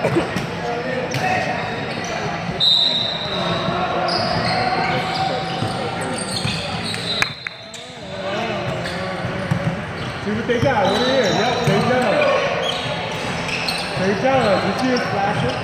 See what they got. What are you? Yep, they done. They done. You see it flashing?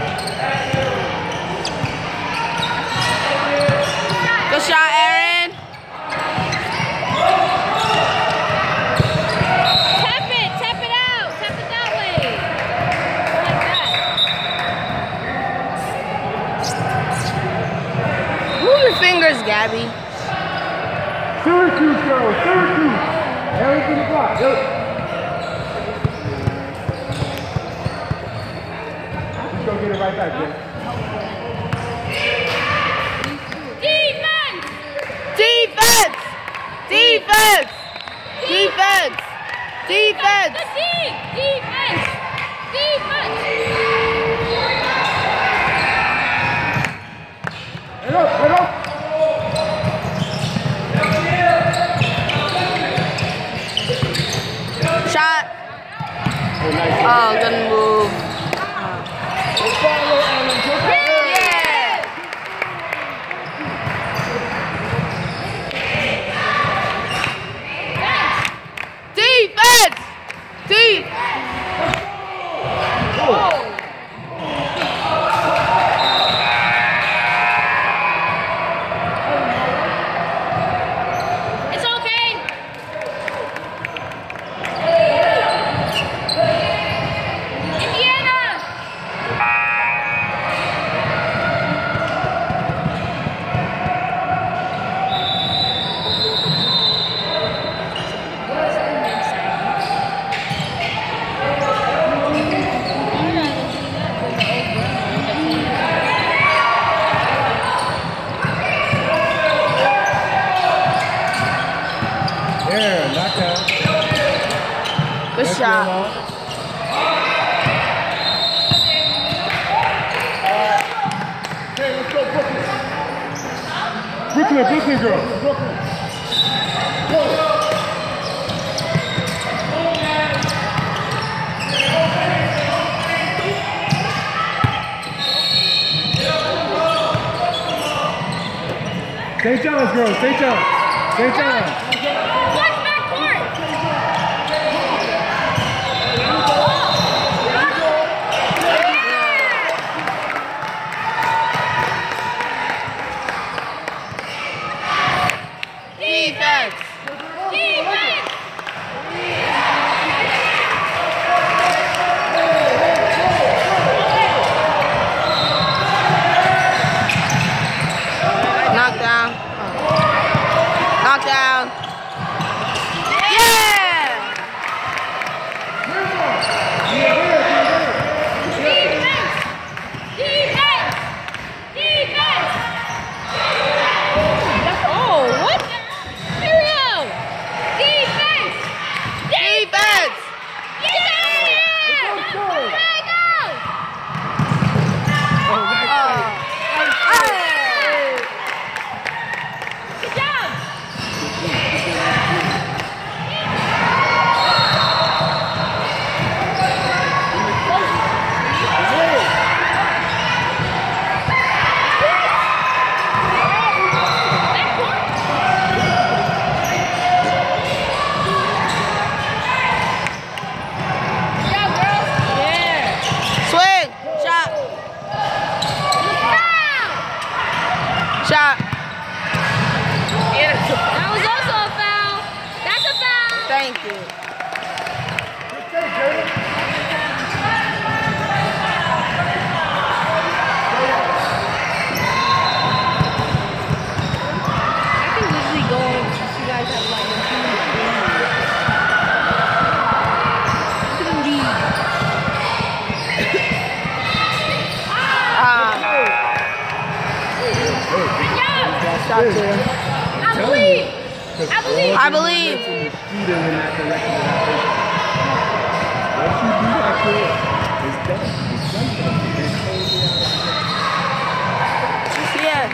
Good shot, Aaron. Tap it out. Tap it that way. Like that. Move your fingers, Gabby. Syracuse, girl. Syracuse. Aaron to the block. Yep. Let's go get it right back, Jay. Defense! Defense! Defense! Defense! Defense! The team! Defense! Defense! Head up, head up. Shot. Oh, nice. Oh, good move. Yeah! Defense! Defense! It's okay! Indiana! Yeah, knockout. Good shot. Hey, let's go, Brooklyn. Brooklyn girl. Brooklyn. St. John's girl. St. John's. St. John's. Watch backcourt! Defense! Defense! Knockdown. Knockdown. Yeah! Defense! Defense! Defense! Oh, what? Mario! Defense! Defense! Yeah! Let's go! There you go! Oh, nice. Good job! Good job, girls! Yeah! Swing! Shot! Foul! Shot! That was also a foul. That's a foul. Thank you. I can literally go on if you guys have like Shot two. I believe. I believe. I believe. Once you do that kid, it's done. It's done for them. Yeah.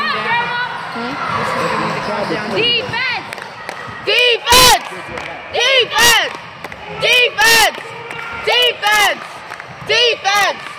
Defense! Defense! Defense! Defense! Defense! Defense!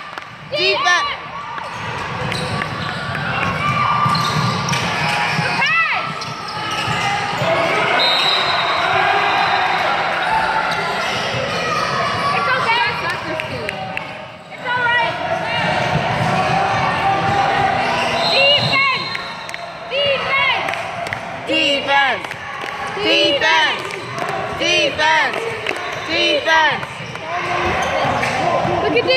Look at D!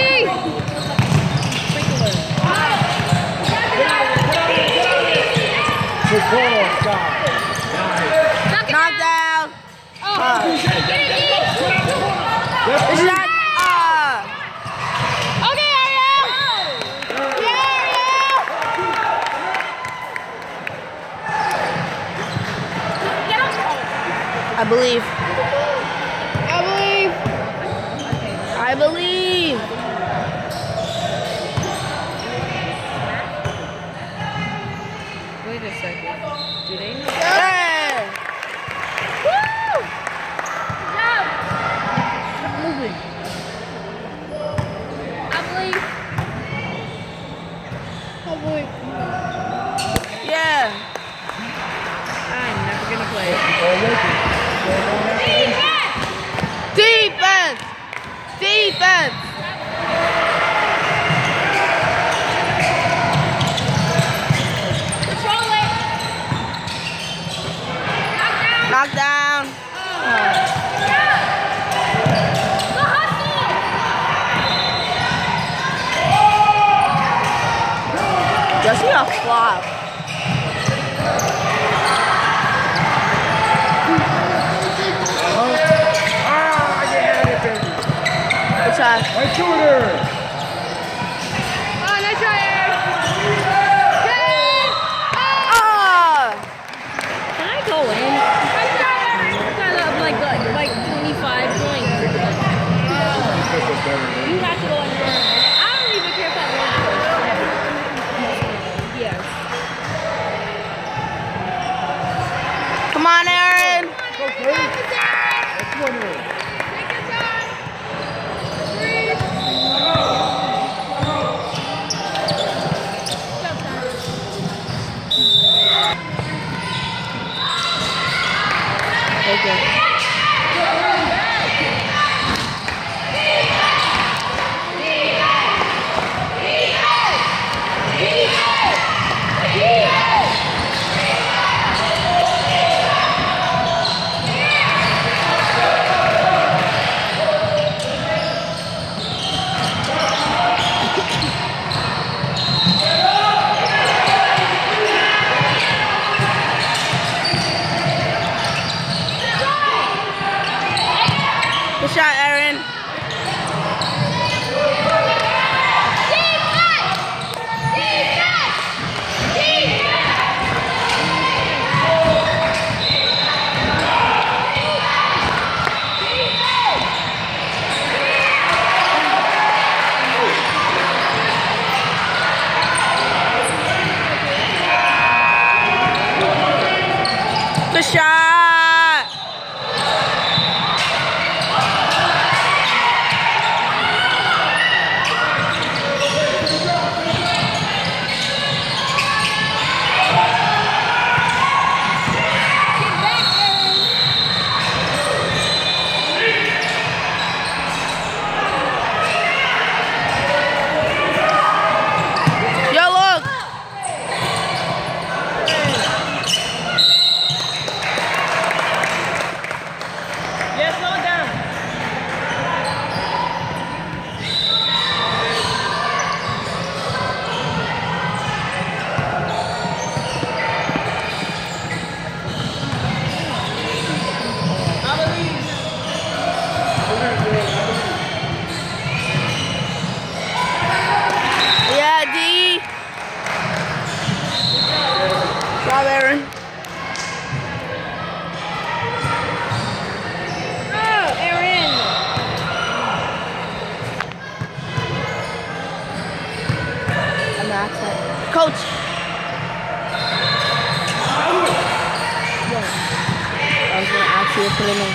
Good ball, Scott. Nice. Knock down. Get it, D! The shot. Okay, Ariel! Yeah, Ariel! Get up! I believe. I believe. I believe. Wait a second. Do they know? Yeah. Woo! Moving. I believe. Yeah. I'm never gonna play. Defense. Defense. Control it. Knock Knock down. down. The hustle. Just see a flop. Good shot. Right shooter. Oh, nice try, Aaron. Good. Can I go in? I'm kind of like 25 points. You have to go in there. I don't even care if that works. Yes. Come on, Aaron. That's one in. Okay. Good shot, Aaron. Good shot. Yo, look. Yes, slow down. Yeah, D. Job, Aaron. Oh, Aaron. I'm not Coach. I was going to ask you to put him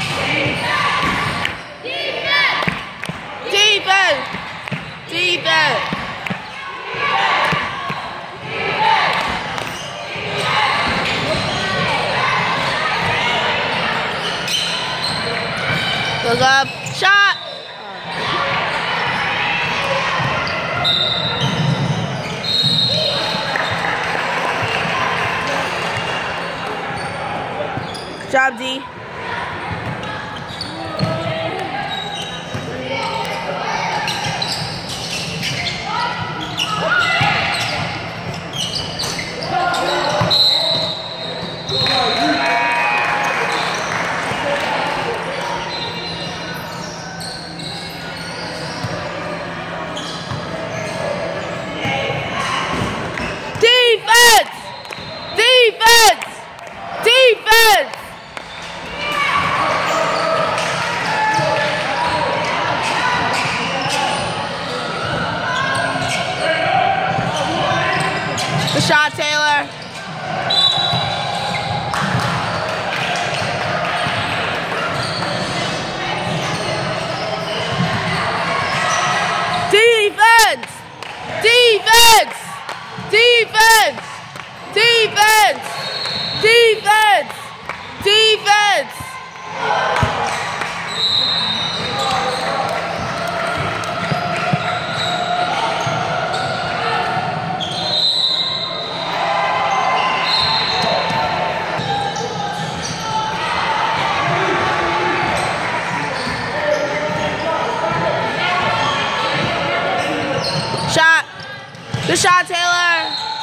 in. Defense! Defense! Goes up. Shot! Good job, D. Good shot, Taylor.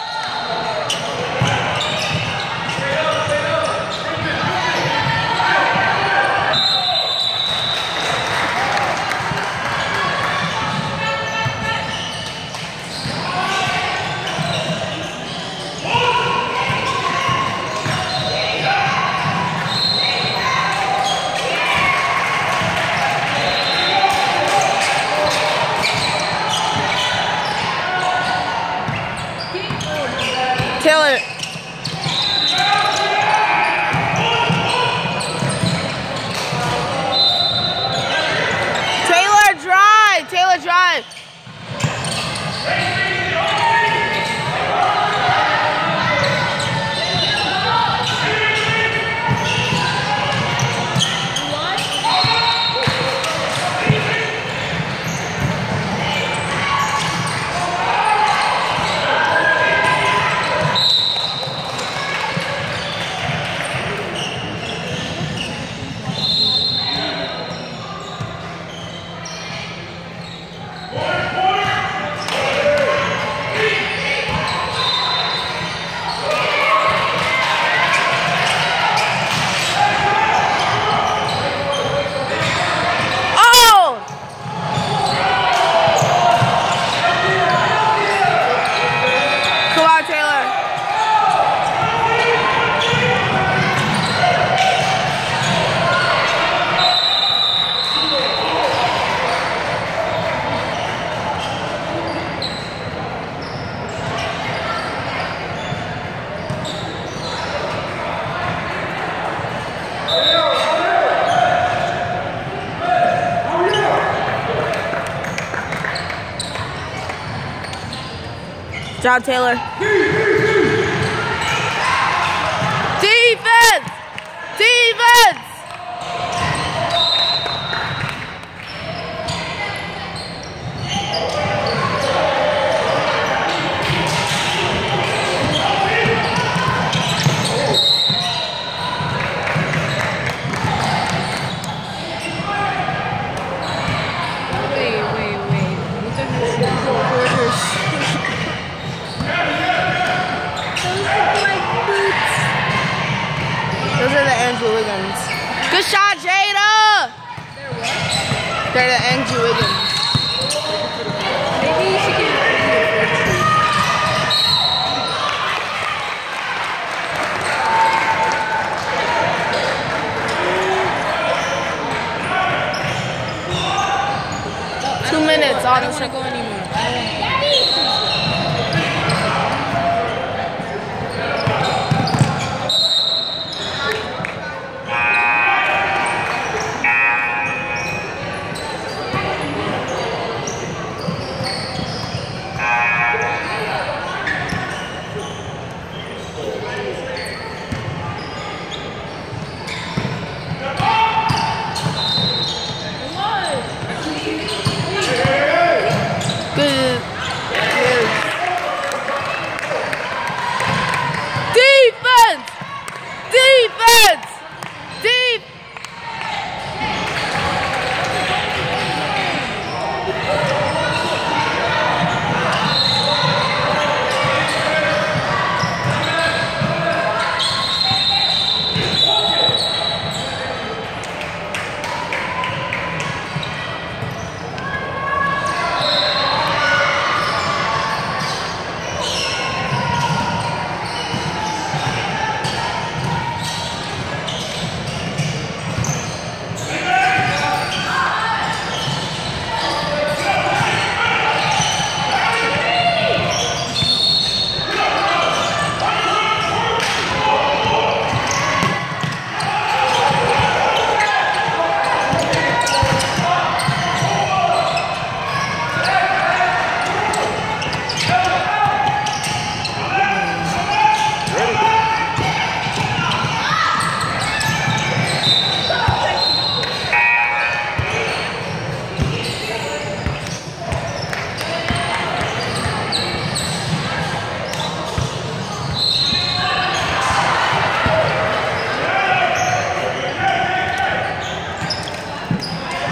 Taylor. Taylor, drive. Taylor, drive. Good job, Taylor. Defense! Defense! 'Andrew Wiggins. Good shot, Jada! They're the Andrew Wiggins. Maybe you should get a 2 minutes on the I don't want to go anymore.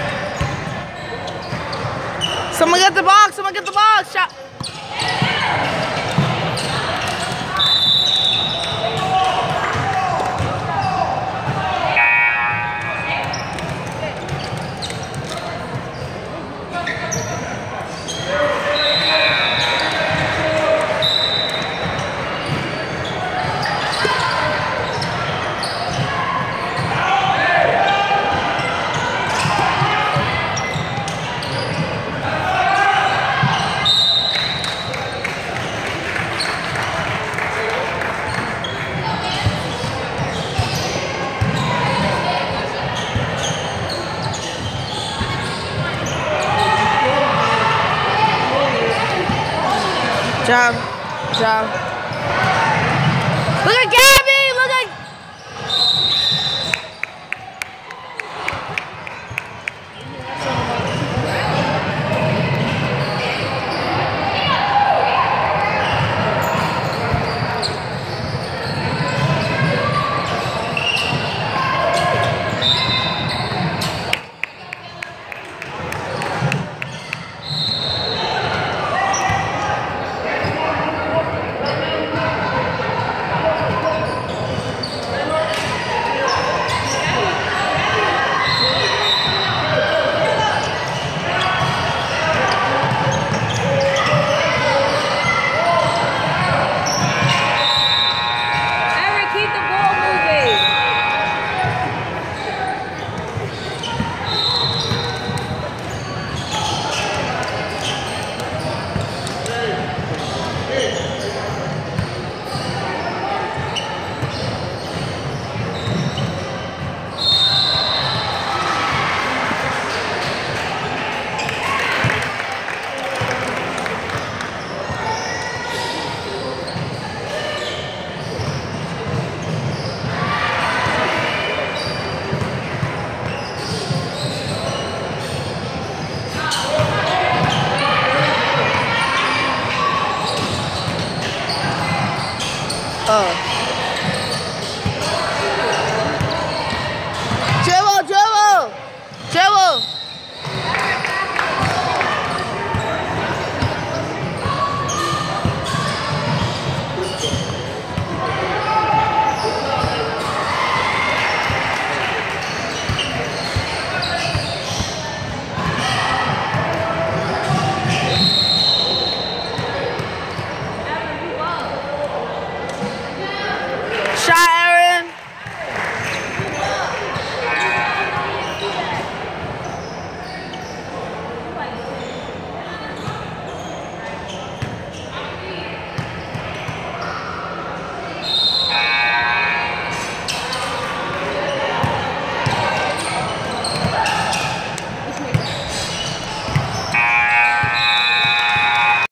Someone get the box! Someone get the box! Shot! Job. Look at Gary!